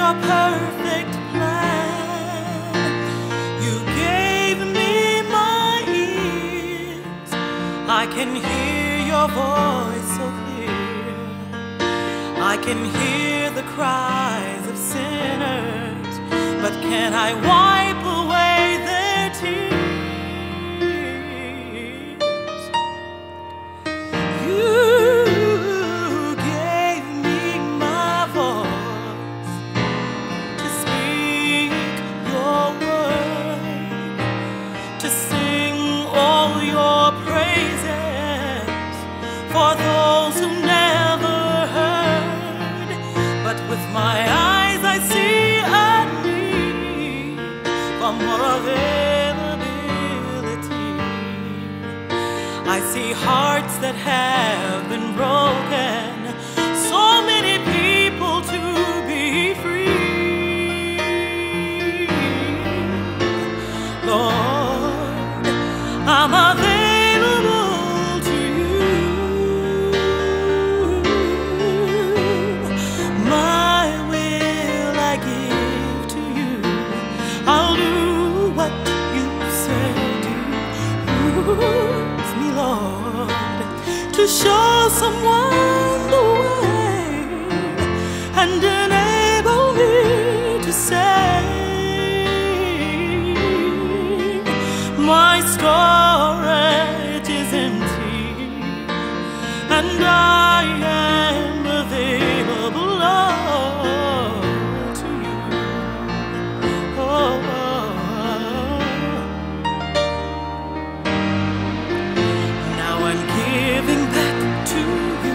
your perfect plan. You gave me my ears, I can hear your voice so clear. I can hear the cries of sinners, but can I wipe away their tears? You gave me my voice to speak your word, to sing all your praises for those who never heard. But with my eyes I see a need for more availability. I see hearts that have been broken, so many people to be free. Lord, I'm available to you. My will I give to you. I'll do what you say do. Use me, Lord, to show someone the way and enable me to say, my storage is empty and I am available, Lord, to you. Oh. Now I'm giving back to you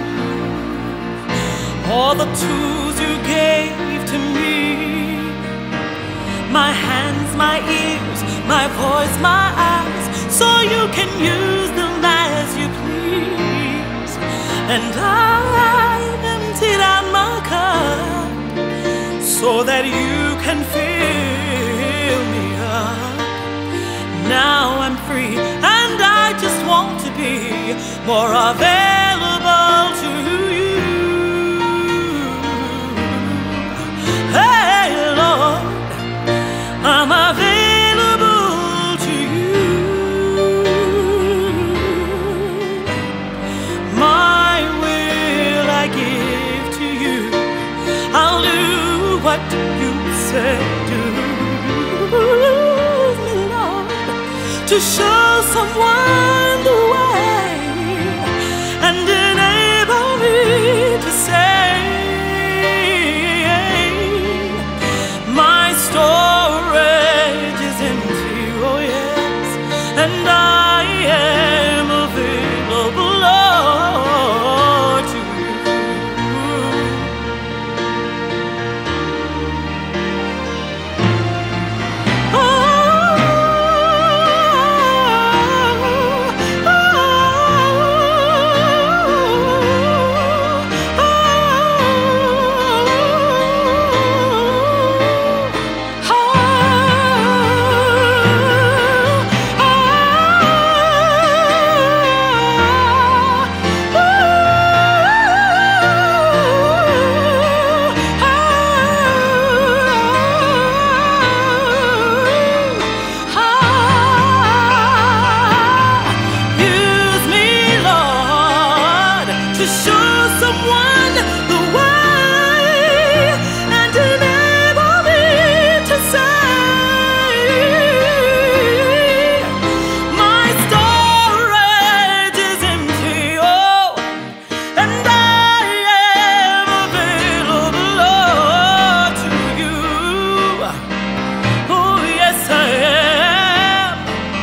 all the tools you gave to me. My hands, my ears, my voice, my eyes, so you can use them as you please. And I've emptied out my cup so that you can fill me up. Now I'm free and I just want to be more available to you. Hey Lord, I'm available to you. My will I give to you. I'll do what you say do. Use me, Lord, to show someone the way and enable me to say, my storage is empty, oh yes, and I am available, Lord, to you. Oh, oh, use me, Lord, to show someone the way and enable me to say, my storage is empty, oh, and I am available, Lord, to you. Oh, yes, I am.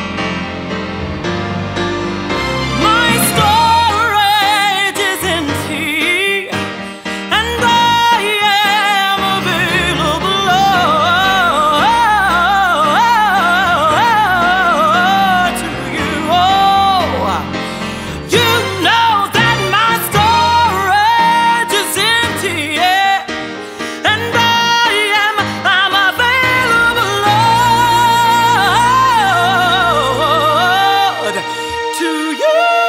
My storage is empty, and I am available, Lord, to you. Oh, you know that my storage is empty, yeah, and I'm available, Lord, to you.